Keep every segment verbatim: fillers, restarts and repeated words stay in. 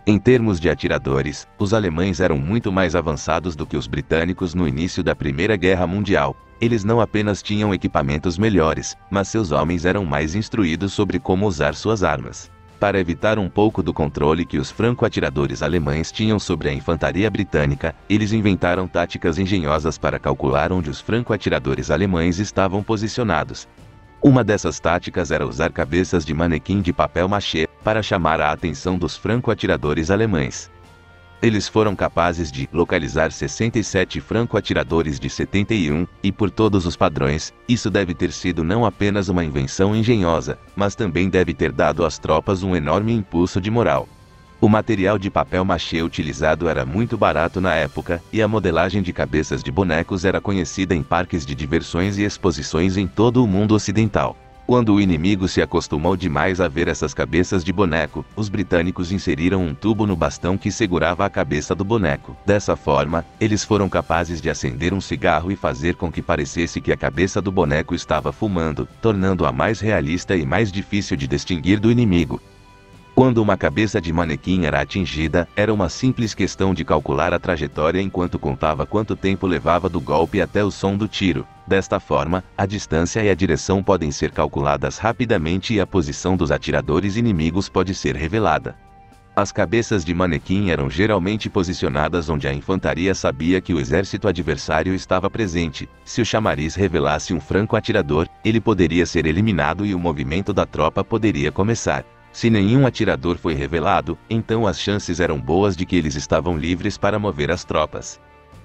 Em termos de atiradores, os alemães eram muito mais avançados do que os britânicos no início da Primeira Guerra Mundial. Eles não apenas tinham equipamentos melhores, mas seus homens eram mais instruídos sobre como usar suas armas. Para evitar um pouco do controle que os franco-atiradores alemães tinham sobre a infantaria britânica, eles inventaram táticas engenhosas para calcular onde os franco-atiradores alemães estavam posicionados. Uma dessas táticas era usar cabeças de manequim de papel machê para chamar a atenção dos franco-atiradores alemães. Eles foram capazes de localizar sessenta e sete franco-atiradores de setenta e um, e por todos os padrões, isso deve ter sido não apenas uma invenção engenhosa, mas também deve ter dado às tropas um enorme impulso de moral. O material de papel machê utilizado era muito barato na época, e a modelagem de cabeças de bonecos era conhecida em parques de diversões e exposições em todo o mundo ocidental. Quando o inimigo se acostumou demais a ver essas cabeças de boneco, os britânicos inseriram um tubo no bastão que segurava a cabeça do boneco. Dessa forma, eles foram capazes de acender um cigarro e fazer com que parecesse que a cabeça do boneco estava fumando, tornando-a mais realista e mais difícil de distinguir do inimigo. Quando uma cabeça de manequim era atingida, era uma simples questão de calcular a trajetória enquanto contava quanto tempo levava do golpe até o som do tiro. Desta forma, a distância e a direção podem ser calculadas rapidamente e a posição dos atiradores inimigos pode ser revelada. As cabeças de manequim eram geralmente posicionadas onde a infantaria sabia que o exército adversário estava presente. Se o chamariz revelasse um franco-atirador, ele poderia ser eliminado e o movimento da tropa poderia começar. Se nenhum atirador foi revelado, então as chances eram boas de que eles estavam livres para mover as tropas.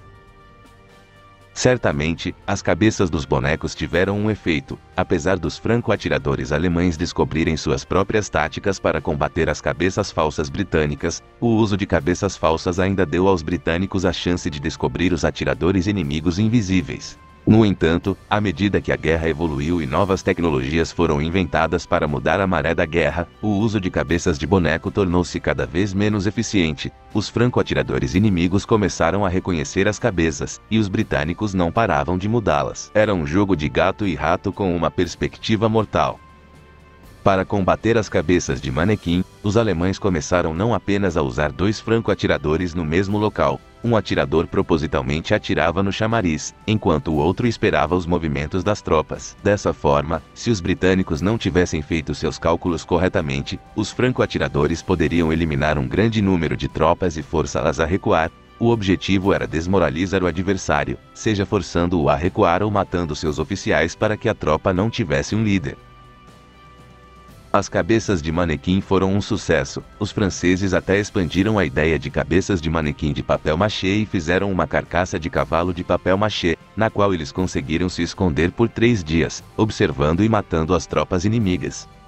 Certamente, as cabeças dos bonecos tiveram um efeito. Apesar dos franco-atiradores alemães descobrirem suas próprias táticas para combater as cabeças falsas britânicas, o uso de cabeças falsas ainda deu aos britânicos a chance de descobrir os atiradores inimigos invisíveis. No entanto, à medida que a guerra evoluiu e novas tecnologias foram inventadas para mudar a maré da guerra, o uso de cabeças de boneco tornou-se cada vez menos eficiente. Os franco-atiradores inimigos começaram a reconhecer as cabeças, e os britânicos não paravam de mudá-las. Era um jogo de gato e rato com uma perspectiva mortal. Para combater as cabeças de manequim, os alemães começaram não apenas a usar dois franco-atiradores no mesmo local. Um atirador propositalmente atirava no chamariz, enquanto o outro esperava os movimentos das tropas. Dessa forma, se os britânicos não tivessem feito seus cálculos corretamente, os franco-atiradores poderiam eliminar um grande número de tropas e forçá-las a recuar. O objetivo era desmoralizar o adversário, seja forçando-o a recuar ou matando seus oficiais para que a tropa não tivesse um líder. As cabeças de manequim foram um sucesso. Os franceses até expandiram a ideia de cabeças de manequim de papel machê e fizeram uma carcaça de cavalo de papel machê, na qual eles conseguiram se esconder por três dias, observando e matando as tropas inimigas.